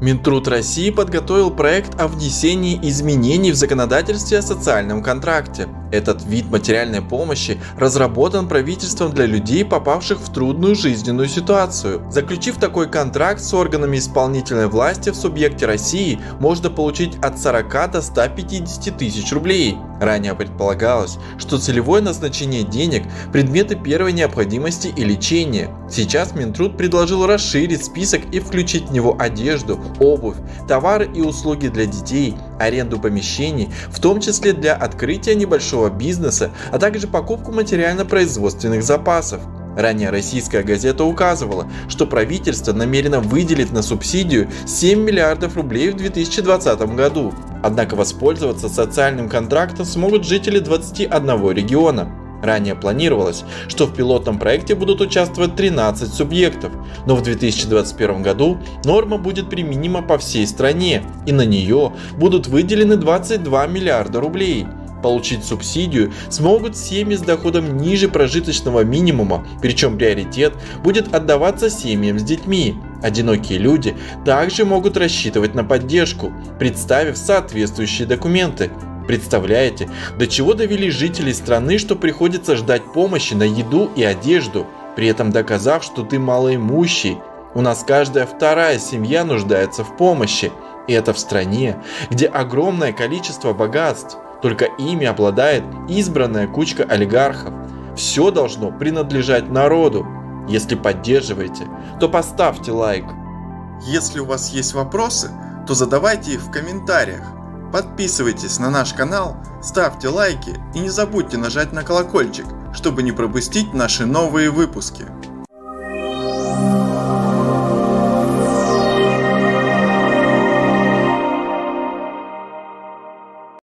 Минтруд России подготовил проект о внесении изменений в законодательстве о социальном контракте. Этот вид материальной помощи разработан правительством для людей, попавших в трудную жизненную ситуацию. Заключив такой контракт с органами исполнительной власти в субъекте России, можно получить от 40 до 150 тысяч рублей. Ранее предполагалось, что целевое назначение денег – предметы первой необходимости и лечения. Сейчас Минтруд предложил расширить список и включить в него одежду, обувь, товары и услуги для детей, аренду помещений, в том числе для открытия небольшого бизнеса, а также покупку материально-производственных запасов. Ранее российская газета указывала, что правительство намерено выделить на субсидию 7 миллиардов рублей в 2020 году. Однако воспользоваться социальным контрактом смогут жители 21 региона. Ранее планировалось, что в пилотном проекте будут участвовать 13 субъектов, но в 2021 году норма будет применима по всей стране, и на нее будут выделены 22 миллиарда рублей. Получить субсидию смогут семьи с доходом ниже прожиточного минимума, причем приоритет будет отдаваться семьям с детьми. Одинокие люди также могут рассчитывать на поддержку, представив соответствующие документы. Представляете, до чего довели жителей страны, что приходится ждать помощи на еду и одежду, при этом доказав, что ты малоимущий. У нас каждая вторая семья нуждается в помощи. И это в стране, где огромное количество богатств. Только ими обладает избранная кучка олигархов. Все должно принадлежать народу. Если поддерживаете, то поставьте лайк. Если у вас есть вопросы, то задавайте их в комментариях. Подписывайтесь на наш канал, ставьте лайки и не забудьте нажать на колокольчик, чтобы не пропустить наши новые выпуски.